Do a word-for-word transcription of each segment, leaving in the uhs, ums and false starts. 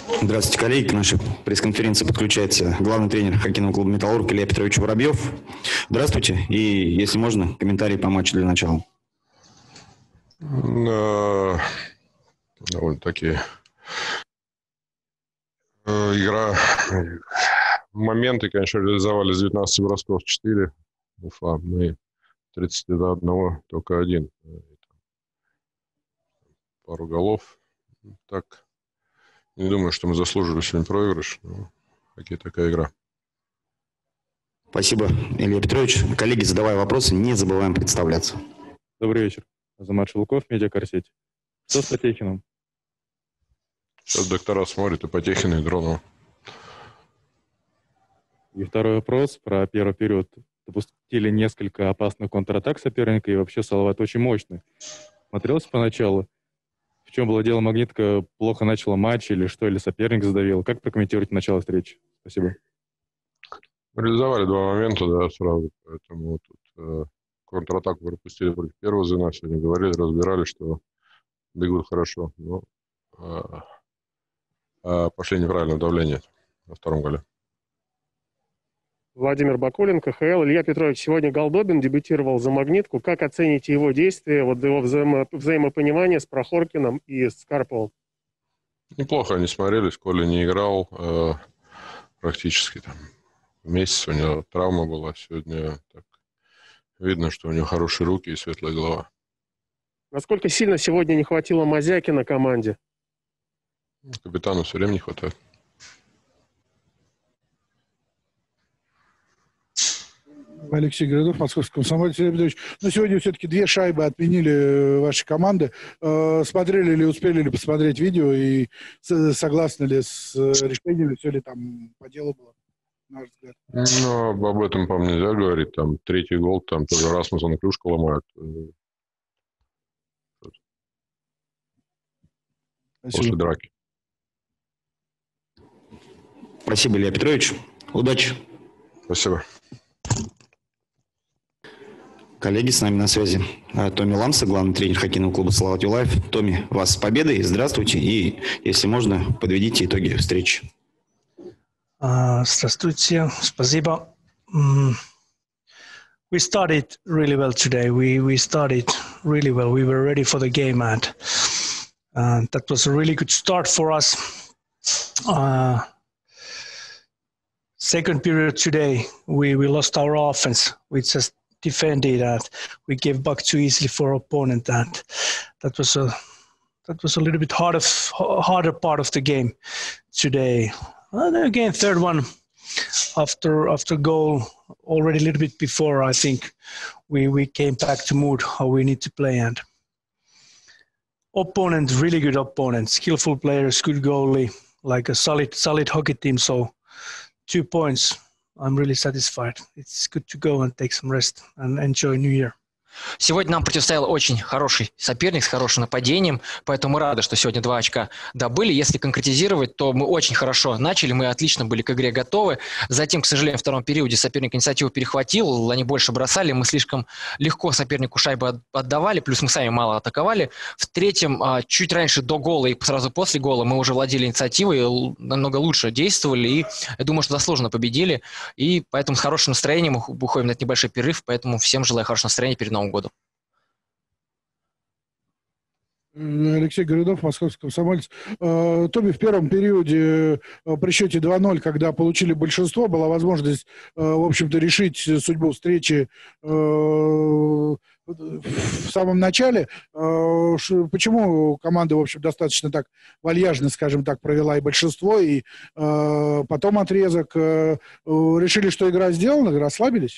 Здравствуйте, коллеги. К нашей пресс-конференции подключается главный тренер хоккейного клуба «Металлург» Илья Петрович Воробьев. Здравствуйте. И, если можно, комментарии по матчу для начала. Довольно-таки игра. Моменты, конечно, реализовали с девятнадцати бросков четыре. Уфа. Мы тридцать до одного, только один. Пару голов. Так, не думаю, что мы заслужили сегодня проигрыш. Но хоккей такая игра. Спасибо, Илья Петрович. Коллеги, задавая вопросы, не забываем представляться. Добрый вечер. Азамат Шелуков, Медиакарсеть. Что с Потехиным? Сейчас доктора смотрят и Потехина, и Дронова. И второй вопрос про первый период. Допустили несколько опасных контратак соперника, и вообще Салават очень мощный. Смотрелся поначалу. В чем было дело? Магнитка плохо начала матч или что? Или соперник задавил? Как прокомментируете начало встречи? Спасибо. Реализовали два момента, да, сразу. Поэтому тут э, контратаку пропустили против первого звена. Сегодня говорили, разбирали, что бегут хорошо. Но э, э, пошли неправильное давление на втором голе. Владимир Бакулин, ка ха эл. Илья Петрович, сегодня Голдобин дебютировал за «Магнитку». Как оцените его действия, вот его взаимо- взаимопонимание с Прохоркиным и с Карповым? Неплохо они смотрелись. Коля не играл э, практически там месяц. У него травма была. Сегодня так, видно, что у него хорошие руки и светлая голова. Насколько сильно сегодня не хватило Мазякина команде? Капитану все время не хватает. Алексей Городов, Московский комсомолец. Но сегодня все-таки две шайбы отменили ваши команды. Смотрели ли, успели ли посмотреть видео и согласны ли с решением, все ли там по делу было, на ваш взгляд? Ну, об этом, по-моему, нельзя говорить. Там третий гол, там тоже Расмуссен клюшку ломает. Спасибо. После драки. Спасибо, Илья Петрович. Удачи. Спасибо. Коллеги, с нами на связи Томми Ламса, главный тренер хоккейного клуба «Салават Юлаев». Томми, вас с победой, здравствуйте, и, если можно, подведите итоги встречи. Здравствуйте, спасибо. We started really well today. We we started really well. We were ready for the game, and uh, that was a really good start for us. Uh, second period today, we, we lost our offense. We just defended and we gave back too easily for our opponent, and that was a that was a little bit hard of, harder part of the game today. And again, third one after after goal, already a little bit before, I think we we came back to mood how we need to play, and opponent, really good opponent, skillful players, good goalie, like a solid solid hockey team. So two points. I'm really satisfied. It's good to go and take some rest and enjoy New Year. Сегодня нам противостоял очень хороший соперник с хорошим нападением, поэтому мы рады, что сегодня два очка добыли. Если конкретизировать, то мы очень хорошо начали, мы отлично были к игре готовы. Затем, к сожалению, в втором периоде соперник инициативу перехватил, они больше бросали, мы слишком легко сопернику шайбы отдавали, плюс мы сами мало атаковали. В третьем, чуть раньше до гола и сразу после гола мы уже владели инициативой, намного лучше действовали, и я думаю, что заслуженно победили. И поэтому с хорошим настроением мы уходим на этот небольшой перерыв, поэтому всем желаю хорошего настроения перед Новым году. Алексей Городов, Московский комсомолец. Томми, в первом периоде при счете два ноль, когда получили большинство, была возможность, в общем-то, решить судьбу встречи в самом начале. Почему команда, в общем, достаточно так вальяжно, скажем так, провела и большинство, и потом отрезок? Решили, что игра сделана, расслабились?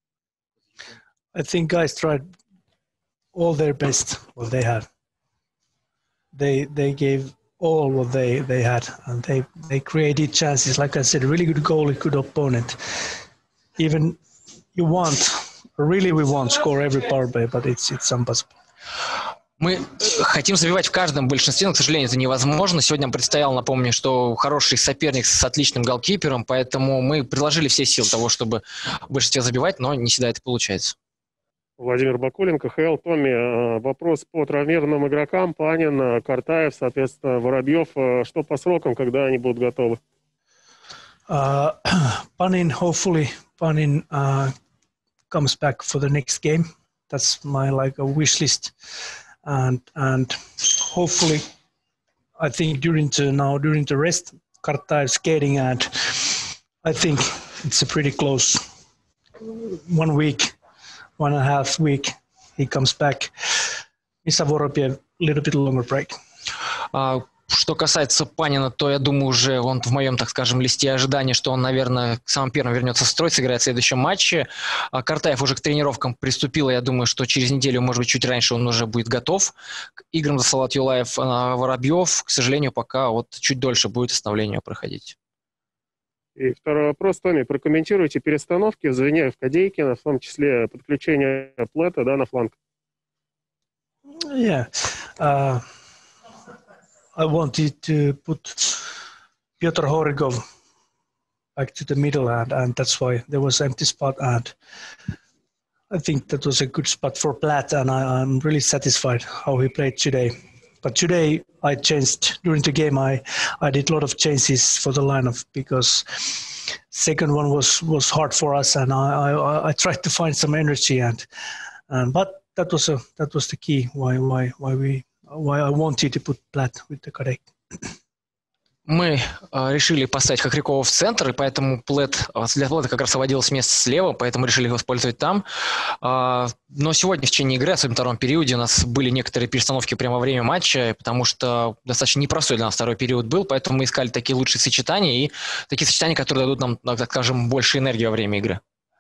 I think guys tried all their best, what they had. They they gave all what they, they had, and they, they created chances. Like I said, really good goalie, good opponent. Even you want, really we want score every power play, but it's it's impossible. Мы хотим забивать в каждом большинстве, но, к сожалению, это невозможно. Сегодня нам предстояло, напомню, что хороший соперник с отличным голкипером, поэтому мы приложили все силы для того, чтобы в большинстве забивать, но не всегда это получается. Владимир Бакулин, ка ха эл. Томми, вопрос по травмированным игрокам. Панин, Картаев, соответственно, Воробьев. Что по срокам, когда они будут готовы? Uh, Panin, hopefully, Panin uh, comes back for the next game. That's my like a wish list, and and hopefully, I think during the now during the rest, Kartaev skating, and I think it's a pretty close one week, one and a half week. He comes back. Misa Vorobyev, a little bit longer break. Uh, Что касается Панина, то я думаю, уже он в моем, так скажем, листе ожидания, что он, наверное, самым первым вернется в строй, сыграет в следующем матче. А Картаев уже к тренировкам приступил, и я думаю, что через неделю, может быть, чуть раньше он уже будет готов к играм за Салават Юлаев. А Воробьев, к сожалению, пока вот чуть дольше будет восстановление проходить. И второй вопрос, Томми, прокомментируйте перестановки в звене в Кадейкина, в том числе подключение Плета, да, на фланг. Yeah. Uh... I wanted to put Pyotr Horigov back to the middle, and, and that's why there was an empty spot. And I think that was a good spot for Platt, and I, I'm really satisfied how he played today. But today I changed during the game. I, I did a lot of changes for the lineup because second one was, was hard for us, and I, I, I tried to find some energy. And and but that was a that was the key why why why we. Why I wanted to put Platt with the Kadek. Мы э, решили поставить Хохрякова в центр, и поэтому Плэт, для Плэта как раз оводил с места слева, поэтому решили его использовать там. Э, но сегодня в течение игры, особенно в втором периоде, у нас были некоторые перестановки прямо во время матча, потому что достаточно непростой для нас второй период был, поэтому мы искали такие лучшие сочетания, и такие сочетания, которые дадут нам, так скажем, больше энергии во время игры.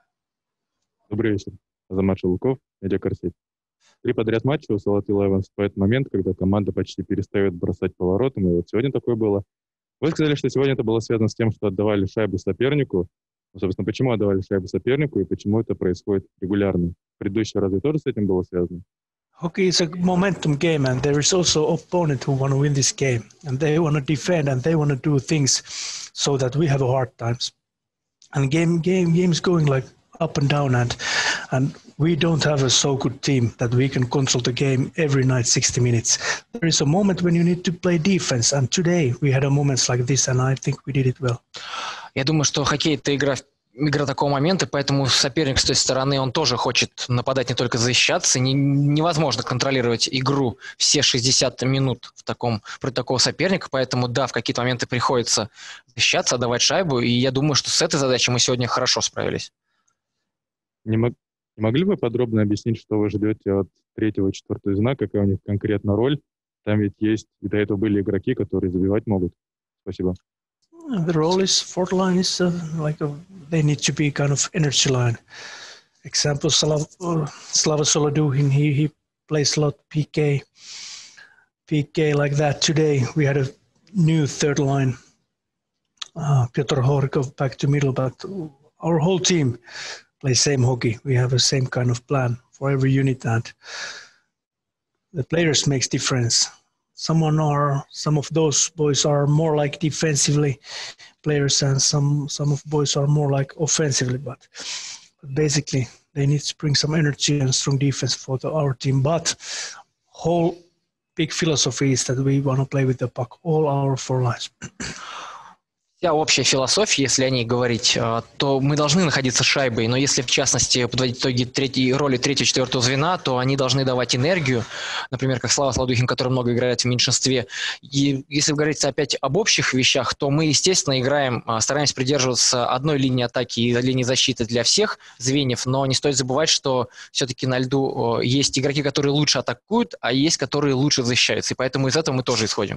Добрый вечер. Азамат Шелуков, Медиакарсеть. Три подряд матча у Салават Юлаева наступает момент, когда команда почти перестает бросать поворотом, и вот сегодня такое было. Вы сказали, что сегодня это было связано с тем, что отдавали шайбу сопернику. Ну, собственно, почему отдавали шайбу сопернику и почему это происходит регулярно? В предыдущей разве тоже с этим было связано? Hockey is a momentum game, and there is also opponent who want to win this game, and they want to defend, and they want to do things so that we have a hard times. And game game game is going like up and down, and and we don't have a so good team that we can control the game every night sixty minutes. There is a moment when you need to play defense, and today we had a moments like this, and I think we did it well. Я думаю, что хоккей – это игра, игра такого момента, поэтому соперник с той стороны, он тоже хочет нападать, не только защищаться. Не, невозможно контролировать игру все шестьдесят минут в таком, против такого соперника, поэтому, да, в какие-то моменты приходится защищаться, отдавать шайбу, и я думаю, что с этой задачей мы сегодня хорошо справились. Не, мог, не могли бы подробно объяснить, что вы ждете от третьего и четвертого звена, какая у них конкретно роль? Там ведь есть, и до этого были игроки, которые забивать могут. Спасибо. The role is fourth line is uh, like a, they need to be kind of energy line. Example, Slav, uh, Slava Soladukhin, he he plays a lot P K, P K like that. Today we had a new third line, uh, Pyotr Horikov back to middle, but our whole team play same hockey. We have a same kind of plan for every unit, and the players makes difference. Someone are some of those boys are more like defensively players, and some some of boys are more like offensively. But, but basically, they need to bring some energy and strong defense for the, our team. But whole big philosophy is that we want to play with the puck all our four lines. Вся общая философия, если о ней говорить, то мы должны находиться шайбой, но если в частности подводить итоги третьей, роли третьего и четвертого звена, то они должны давать энергию, например, как Слава Солодухин, который много играет в меньшинстве. И если говорить опять об общих вещах, то мы, естественно, играем, стараемся придерживаться одной линии атаки и линии защиты для всех звеньев, но не стоит забывать, что все-таки на льду есть игроки, которые лучше атакуют, а есть, которые лучше защищаются, и поэтому из этого мы тоже исходим.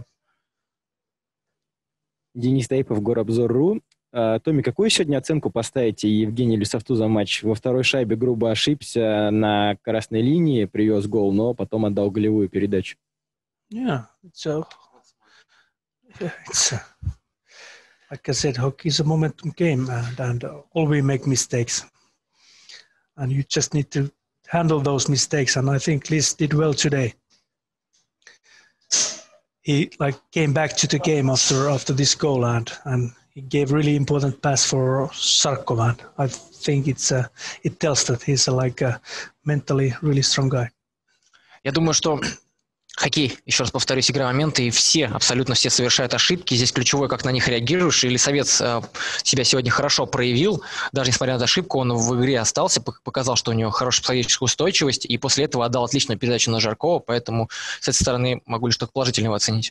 Денис Таипов, Горобзор.ру. Томми, какую сегодня оценку поставите Евгению Лисовту за матч? Во второй шайбе грубо ошибся на красной линии, привез гол, но потом отдал голевую передачу. Yeah, it's a, it's a, like I said, hockey is a momentum game, and, and all we make mistakes. And you just need to handle those mistakes, and I think Lis did well today. He like came back to the game after after this goal, and and he gave really important pass for Sarkovan. I think it's uh, it tells that he's uh, like a mentally really strong guy. Я думаю, что хоккей, еще раз повторюсь, игра моменты, и все, абсолютно все совершают ошибки. Здесь ключевое, как на них реагируешь. И Лисовец э, себя сегодня хорошо проявил. Даже несмотря на ошибку, он в игре остался, показал, что у него хорошая психологическая устойчивость, и после этого отдал отличную передачу на Жаркова, поэтому с этой стороны могу лишь только положительно его оценить.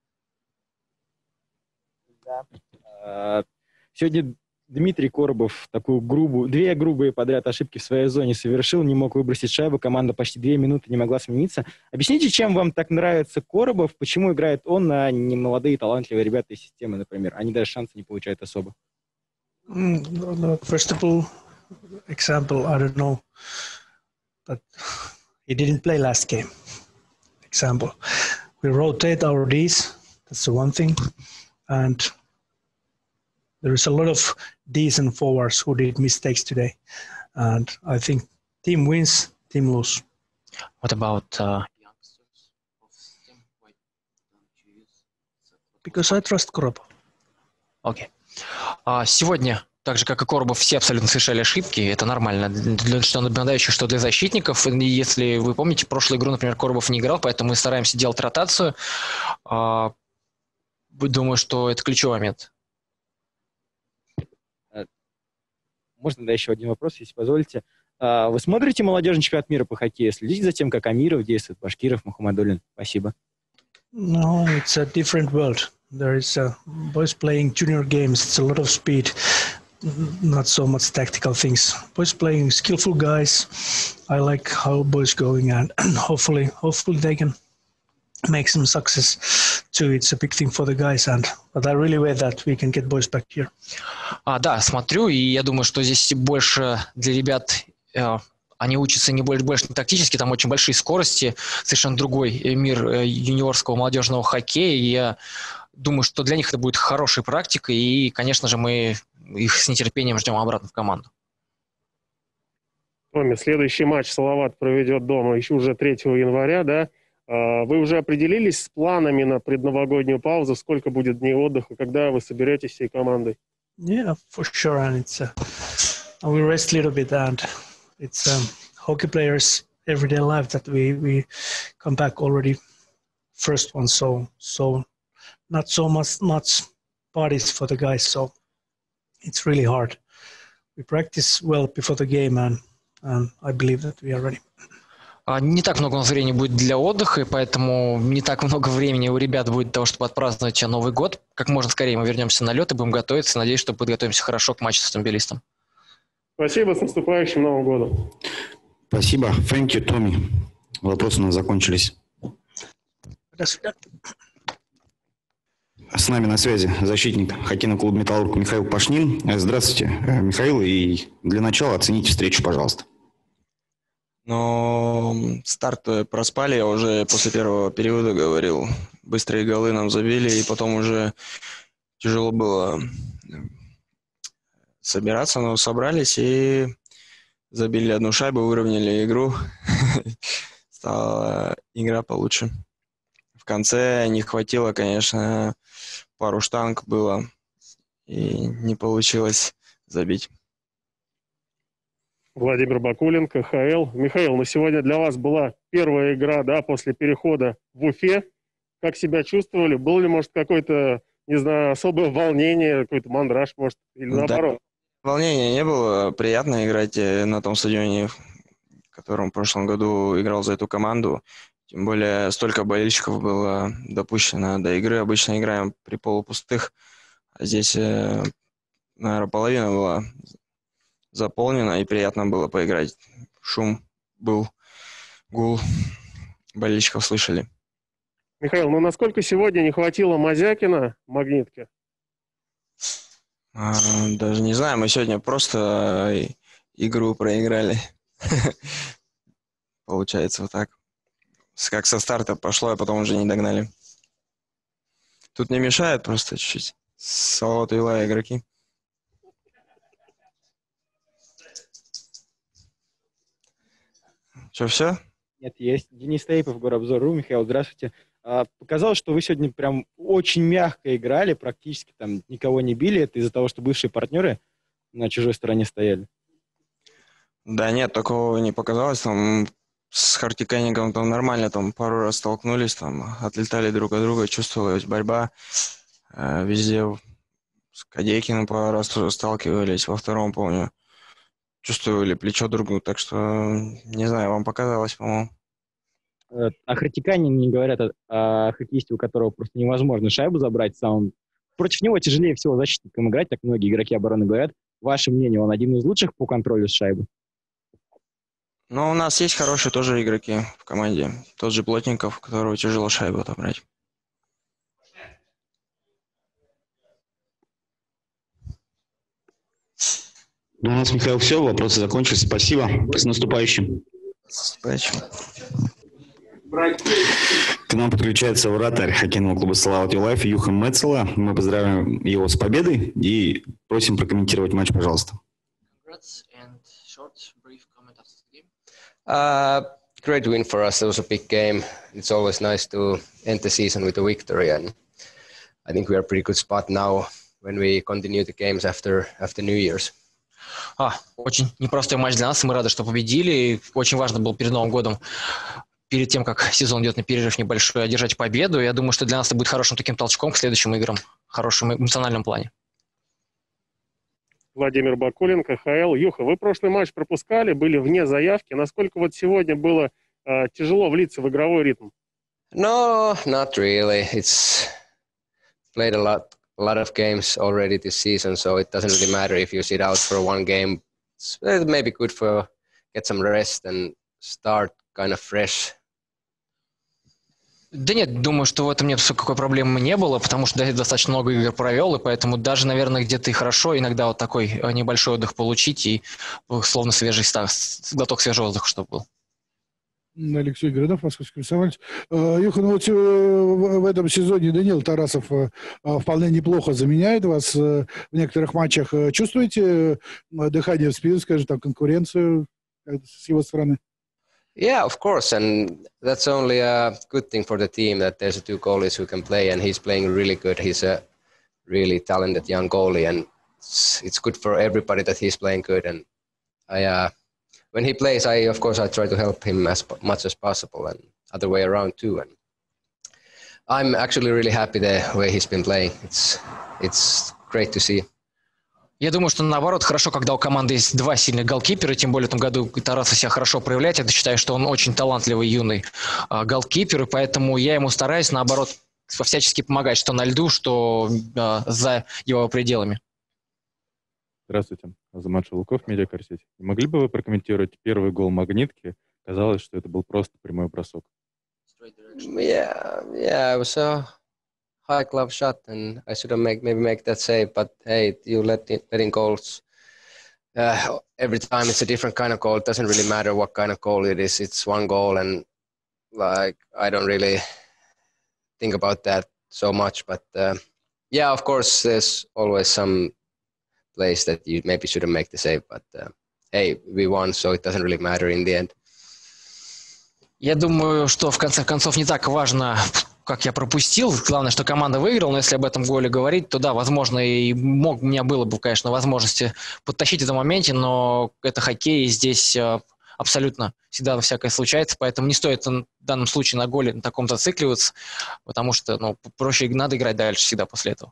Да. Сегодня Дмитрий Коробов такую грубую, две грубые подряд ошибки в своей зоне совершил, не мог выбросить шайбу, команда почти две минуты не могла смениться. Объясните, чем вам так нравится Коробов, почему играет он, а не молодые талантливые ребята из системы, например? Они даже шанса не получают особо. First of all, example, I don't know, but he didn't play last game. Example, we rotate our Ds, that's the one thing, and there is a lot of decent forwards who did mistakes today. And I think team wins, team lose. What about uh, youngsters of system? Why don't you use that? Because I trust Koropov. Окей. Okay. Сегодня, так же как и Коробов, все абсолютно совершали ошибки. Это нормально. Для, что нападающих, что для защитников. Если вы помните, прошлую игру, например, Коробов не играл, поэтому мы стараемся делать ротацию. Думаю, что это ключевой момент. Можно, да, еще один вопрос, если позволите. Вы смотрите молодежный чемпионат мира по хоккею? Следите за тем, как Амиров действует, Башкиров, Мухаммадуллин? Спасибо. No, it's a different world. There is a, boys playing junior games. It's a lot of speed, not so much tactical things. Boys playing skillful guys. I like how boys going, and hopefully, hopefully they can make some success too. It's a big thing for the guys, and but I really wait that we can get boys back here. А, да, смотрю, и я думаю, что здесь больше для ребят, э, они учатся не больше, больше не тактически, там очень большие скорости, совершенно другой мир э, юниорского молодежного хоккея, и я думаю, что для них это будет хорошей практикой, и, конечно же, мы их с нетерпением ждем обратно в команду. Томми, следующий матч Салават проведет дома еще уже третьего января, да? Вы уже определились с планами на предновогоднюю паузу? Сколько будет дней отдыха? Когда вы соберетесь всей командой? Yeah, for sure. And it's uh, we rest a little bit, and it's um, hockey players' everyday life that we we come back already first one. So so not so much much parties for the guys. So it's really hard. We practice well before the game, and and I believe that we are ready. Не так много у нас времени будет для отдыха, и поэтому не так много времени у ребят будет для того, чтобы отпраздновать Новый год. Как можно скорее мы вернемся на лед и будем готовиться. Надеюсь, что подготовимся хорошо к матчу с автомобилистом. Спасибо, с наступающим Новым годом. Спасибо. Thank you, Томми. Вопросы у нас закончились. До свидания. С нами на связи защитник хоккейного клуба «Металлург» Михаил Пашнин. Здравствуйте, Михаил. И для начала оцените встречу, пожалуйста. Но старт проспали, я уже после первого периода говорил. Быстрые голы нам забили, и потом уже тяжело было собираться, но собрались и забили одну шайбу, выровняли игру. Стала игра получше. В конце не хватило, конечно, пару штанг было, и не получилось забить. Владимир Бакулин, ка ха эл. Михаил, на сегодня для вас была первая игра, да, после перехода в Уфе. Как себя чувствовали? Было ли, может, какое-то, не знаю, особое волнение, какой-то мандраж, может, или наоборот? Да, волнения не было. Приятно играть на том стадионе, в котором в прошлом году играл за эту команду. Тем более столько болельщиков было допущено до игры. Обычно играем при полупустых, а здесь, наверное, половина была заполнено, и приятно было поиграть. Шум был, гул, болельщиков слышали. Михаил, ну насколько сегодня не хватило Мазякина в «Магнитке»? А, даже не знаю, мы сегодня просто игру проиграли. Получается вот так. Как со старта пошло, а потом уже не догнали. Тут не мешает просто чуть-чуть. Салават Юлаев игроки. Что, все? Нет, есть. Денис Таипов, Горобзор.ру. Михаил, здравствуйте. Показалось, что вы сегодня прям очень мягко играли, практически там никого не били. Это из-за того, что бывшие партнеры на чужой стороне стояли? Да нет, такого не показалось. Там с Хартикеннингом там нормально, там пару раз столкнулись, там отлетали друг от друга, чувствовалась борьба. Везде с Кадейкиным пару раз тоже сталкивались, во втором, помню, чувствовали плечо друг друга, так что, не знаю, вам показалось, по-моему. О Хартиканин не говорят о, о хоккеисте, у которого просто невозможно шайбу забрать сам. Против него тяжелее всего защитникам играть, так многие игроки обороны говорят. Ваше мнение, он один из лучших по контролю с шайбы? Ну, у нас есть хорошие тоже игроки в команде. Тот же Плотников, которого тяжело шайбу отобрать. Ну, у нас, Михаил, все, вопросы закончились. Спасибо. С наступающим. Спасибо. К нам подключается вратарь хоккейного клуба «Салават Юлаев» Юхан Мецела. Мы поздравляем его с победой и просим прокомментировать матч, пожалуйста. Uh, great win for us. It was a big game. It's always nice to end the season with a victory, and I think we are a pretty good spot now when we continue the games after after New Year's. А, очень непростой матч для нас. Мы рады, что победили. Очень важно было перед Новым годом, перед тем, как сезон идет на перерыв небольшой, одержать победу. Я думаю, что для нас это будет хорошим таким толчком к следующим играм, в хорошем эмоциональном плане. Владимир Бакулин, ка ха эл. Юха, вы прошлый матч пропускали, были вне заявки. Насколько вот сегодня было э, тяжело влиться в игровой ритм? No, not really. It's played a lot, a lot of games already this season, so it doesn't really matter if you sit out for one game. It's maybe good for get some rest and start kind of fresh. Да нет, думаю, что в этом нет какой проблемы не было, потому что достаточно много игр провел, и поэтому даже, наверное, где-то и хорошо иногда вот такой небольшой отдых получить и словно свежий став, глоток свежего воздуха, чтобы был. Алексей Городов, Московский комсомолец. Юха, ну вот в этом сезоне Данил Тарасов вполне неплохо заменяет вас в некоторых матчах. Чувствуете дыхание в спину, скажем, там, конкуренцию с его стороны? Yeah, of course, and that's only a good thing for the team that there's two goalies who can play, and he's playing really good. He's a really talented young goalie, and it's, it's good for everybody that he's playing good. And I, uh, when he plays, I of course I try to help him as much as possible, and other way around too. And I'm actually really happy the way he's been playing. It's it's great to see. Я думаю, что наоборот, хорошо, когда у команды есть два сильных голкипера, тем более в этом году Тарасов себя хорошо проявляет. Я считаю, что он очень талантливый юный э, голкипер, и поэтому я ему стараюсь, наоборот, всячески помогать, что на льду, что э, за его пределами. Здравствуйте, Азамат Шелуков, Медиакарсеть. Не могли бы вы прокомментировать первый гол «Магнитки»? Казалось, что это был просто прямой бросок. Yeah, yeah, it was a high glove shot, and I should have make maybe make that save. But hey, you let in, letting goals uh, every time it's a different kind of goal. It doesn't really matter what kind of goal it is. It's one goal, and like I don't really think about that so much. But uh, yeah, of course, there's always some place that you maybe shouldn't make the save. But uh, hey, we won, so it doesn't really matter in the end. Я думаю, что в конце концов не так важно, как я пропустил. Главное, что команда выиграла, но если об этом голе говорить, то да, возможно, и мог, у меня было бы, конечно, возможности подтащить в этом моменте, но это хоккей, и здесь абсолютно всегда всякое случается, поэтому не стоит в данном случае на голе на таком зацикливаться, потому что ну, проще надо играть дальше всегда после этого.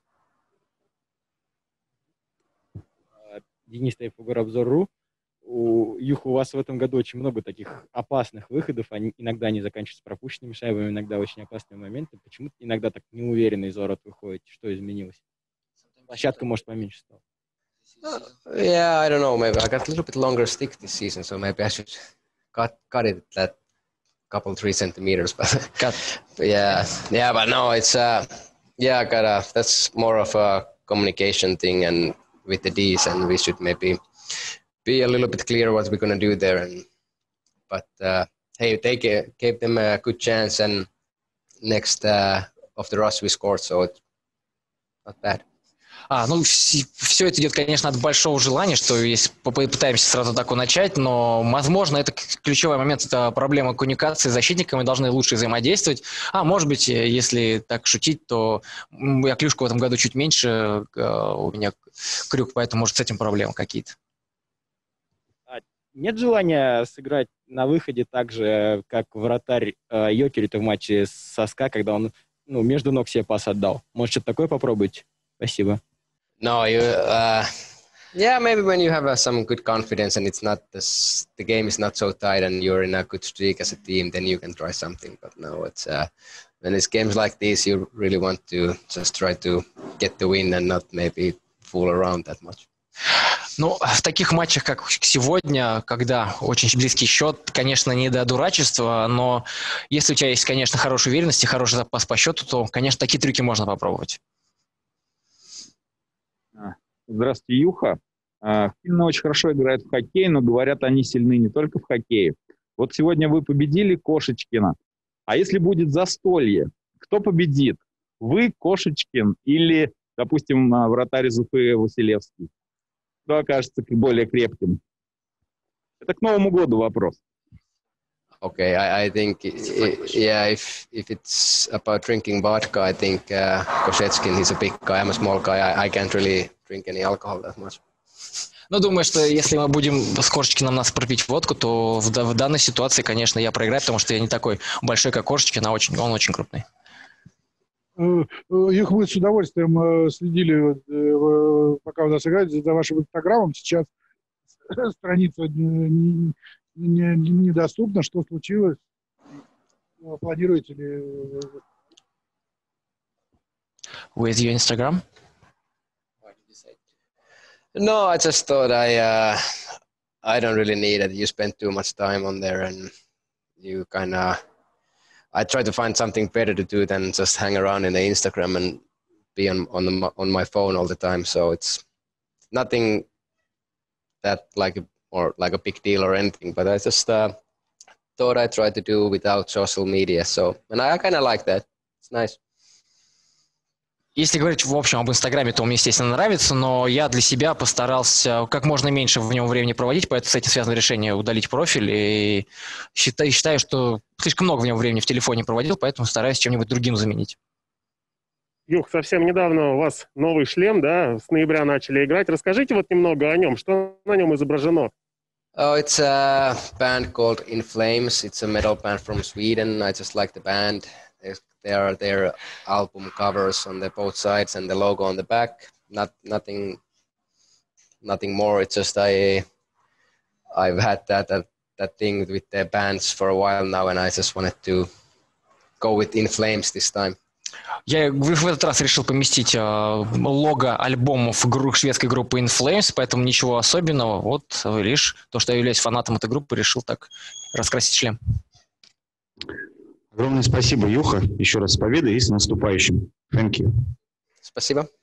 Денис Тайфугар, Обзор.ру. У Юха, у вас в этом году очень много таких опасных выходов. Они иногда не заканчиваются пропущенными шайбами, иногда очень опасные моменты. Почему иногда так неуверенно из ворот выходите? Что изменилось? Площадка, может, поменьше стала. Uh, yeah, I don't know. Maybe I got a little bit longer stick this season, so maybe I should cut cut it that couple three centimeters. But cut. yeah, yeah, but no, it's uh, yeah, I got a. That's more of a communication thing, and with the D's, and we should maybe be a little bit clear what we're gonna do there. And but uh, hey, they gave, gave them a good chance, and next uh, of the rush we scored, so it's not bad. А, ну, вс- все это идет, конечно, от большого желания, что если попытаемся сразу так начать, но, возможно, это к- ключевой момент, это проблема коммуникации с защитниками, должны лучше взаимодействовать. А, может быть, э, если так шутить, то м, я клюшку в этом году чуть меньше, э, у меня крюк, поэтому, может, с этим проблемы какие-то. А нет желания сыграть на выходе так же, как вратарь э, Йокерит в матче со СКА, когда он ну, между ног себе пас отдал? Может, что-то такое попробовать? Спасибо. No, you. Uh, yeah, maybe when you have uh, some good confidence and it's not this, the game is not so tight and you're in a good streak as a team, then you can try something. But no, it's uh, when it's games like this, you really want to just try to get the win and not maybe fool around that much. Ну, в таких матчах, как сегодня, когда очень близкий счет, конечно, не до дурачества, но если у тебя есть, конечно, хорошая уверенность и хороший запас по счету, то, конечно, такие трюки можно попробовать. Здравствуйте, Юха. А, Финны очень хорошо играют в хоккей, но говорят, они сильны не только в хоккее. Вот сегодня вы победили Кошечкина. А если будет застолье, кто победит? Вы, Кошечкин, или, допустим, а, вратарь из Уфы Василевский? Кто окажется более крепким? Это к Новому году вопрос. Okay, I, I think, I, yeah, if if it's about drinking vodka, I think uh, Koshechkin, he's a big guy. I'm a small guy. I, I can't really drink any alcohol that much. Ну, думаю, что если мы будем с Кошечкиным нас пропить водку, то в, да- в данной ситуации, конечно, я проиграю, потому что я не такой большой, как Кошечкин, а очень, он очень крупный. Э, э, Юх, мы с удовольствием э, следили, вот, э, пока у нас играет, за вашим инстаграмом. Сейчас страница э, не- не- не- недоступна. Что случилось? Э, Планируете ли? э, With your Instagram? No, I just thought I uh, I don't really need it. You spend too much time on there, and you kind of. I try to find something better to do than just hang around in the Instagram and be on on the on my phone all the time. So it's nothing that like a, or like a big deal or anything. But I just uh, thought I tried to do without social media. So and I kind of like that. It's nice. Если говорить в общем об Инстаграме, то он мне, естественно, нравится, но я для себя постарался как можно меньше в нем времени проводить, поэтому с этим связано решение удалить профиль. И считаю, считаю, что слишком много в нем времени в телефоне проводил, поэтому стараюсь чем-нибудь другим заменить. Юх, совсем недавно у вас новый шлем, да, с ноября начали играть. Расскажите вот немного о нем, что на нем изображено? Oh, it's a band called In Flames. It's a metal band from Sweden. I just like the band. There's, there are their album covers on the both sides and the logo on the back. Not nothing, nothing more. It's just I, I've had that that, that thing with the bands for a while now, and I just wanted to go with In Flames this time. Я в в этот раз решил поместить э, лого альбомов гру- шведской группы In Flames, поэтому ничего особенного. Вот э, лишь то, что я являюсь фанатом этой группы, решил так раскрасить шлем. Огромное спасибо, Юха. Еще раз с победой и с наступающим. Thank you. Спасибо.